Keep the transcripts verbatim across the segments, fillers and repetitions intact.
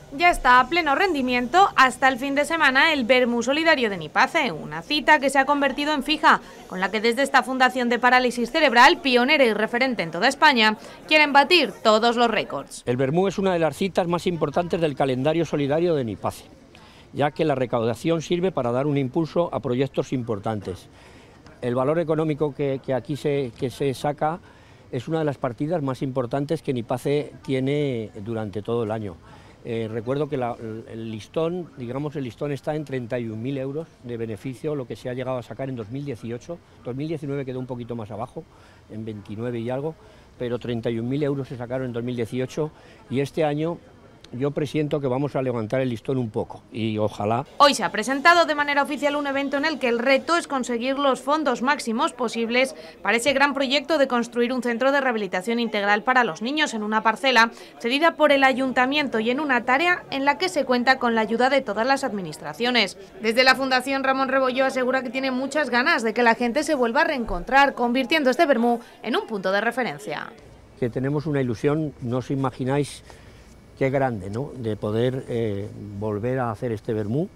Ya está a pleno rendimiento hasta el fin de semana el Vermú Solidario de Nipace, una cita que se ha convertido en fija, con la que desde esta Fundación de Parálisis Cerebral, pionera y referente en toda España, quieren batir todos los récords. El Vermú es una de las citas más importantes del calendario solidario de Nipace, ya que la recaudación sirve para dar un impulso a proyectos importantes. El valor económico que, que aquí se, que se saca es una de las partidas más importantes que Nipace tiene durante todo el año. Eh, recuerdo que la, el listón, digamos el listón está en treinta y un mil euros de beneficio, lo que se ha llegado a sacar en dos mil dieciocho, dos mil diecinueve quedó un poquito más abajo, en veintinueve y algo, pero treinta y un mil euros se sacaron en dos mil dieciocho y este año yo presiento que vamos a levantar el listón un poco y ojalá. Hoy se ha presentado de manera oficial un evento en el que el reto es conseguir los fondos máximos posibles para ese gran proyecto de construir un centro de rehabilitación integral para los niños en una parcela cedida por el ayuntamiento y en una tarea en la que se cuenta con la ayuda de todas las administraciones. Desde la Fundación Ramón Rebollo asegura que tiene muchas ganas de que la gente se vuelva a reencontrar, convirtiendo este Vermú en un punto de referencia. Que tenemos una ilusión, no os imagináis qué grande, ¿no?, de poder eh, volver a hacer este Vermú,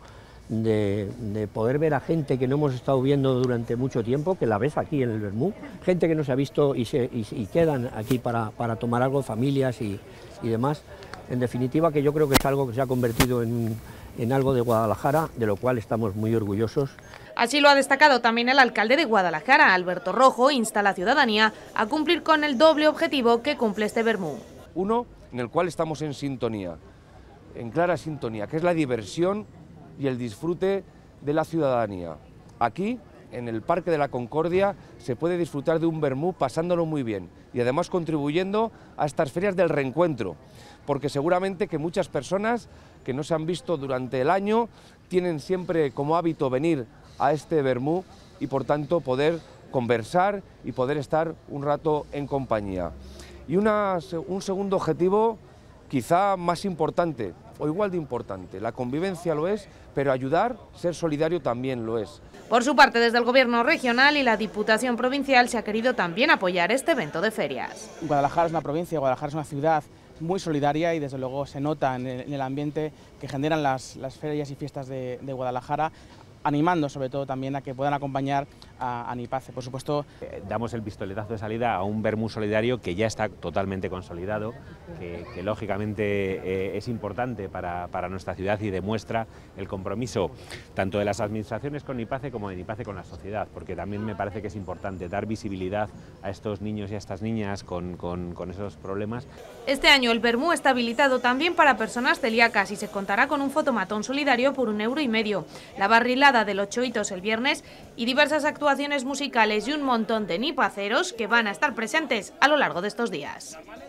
de, de poder ver a gente que no hemos estado viendo durante mucho tiempo, que la ves aquí en el Vermú, gente que no se ha visto y, se, y, y quedan aquí para, para tomar algo, familias y, y demás. En definitiva, que yo creo que es algo que se ha convertido en, en algo de Guadalajara, de lo cual estamos muy orgullosos. Así lo ha destacado también el alcalde de Guadalajara, Alberto Rojo, insta a la ciudadanía a cumplir con el doble objetivo que cumple este Vermú. Uno, en el cual estamos en sintonía, en clara sintonía, que es la diversión y el disfrute de la ciudadanía. Aquí, en el Parque de la Concordia, se puede disfrutar de un Vermú pasándolo muy bien y además contribuyendo a estas ferias del reencuentro, porque seguramente que muchas personas que no se han visto durante el año tienen siempre como hábito venir a este Vermú y por tanto poder conversar y poder estar un rato en compañía. Y una, un segundo objetivo quizá más importante o igual de importante, la convivencia lo es, pero ayudar, ser solidario también lo es. Por su parte, desde el Gobierno regional y la Diputación provincial se ha querido también apoyar este evento de ferias. Guadalajara es una provincia, Guadalajara es una ciudad muy solidaria y desde luego se nota en el, en el ambiente que generan las, las ferias y fiestas de, de Guadalajara, animando sobre todo también a que puedan acompañar a, a Nipace. Por supuesto, eh, damos el pistoletazo de salida a un Vermú solidario que ya está totalmente consolidado, que, que lógicamente eh, es importante para, para nuestra ciudad y demuestra el compromiso tanto de las administraciones con Nipace como de Nipace con la sociedad, porque también me parece que es importante dar visibilidad a estos niños y a estas niñas con, con, con esos problemas. Este año el Vermú está habilitado también para personas celíacas y se contará con un fotomatón solidario por un euro y medio, la barrilada de los choitos el viernes y diversas actuaciones musicales y un montón de nipaceros que van a estar presentes a lo largo de estos días.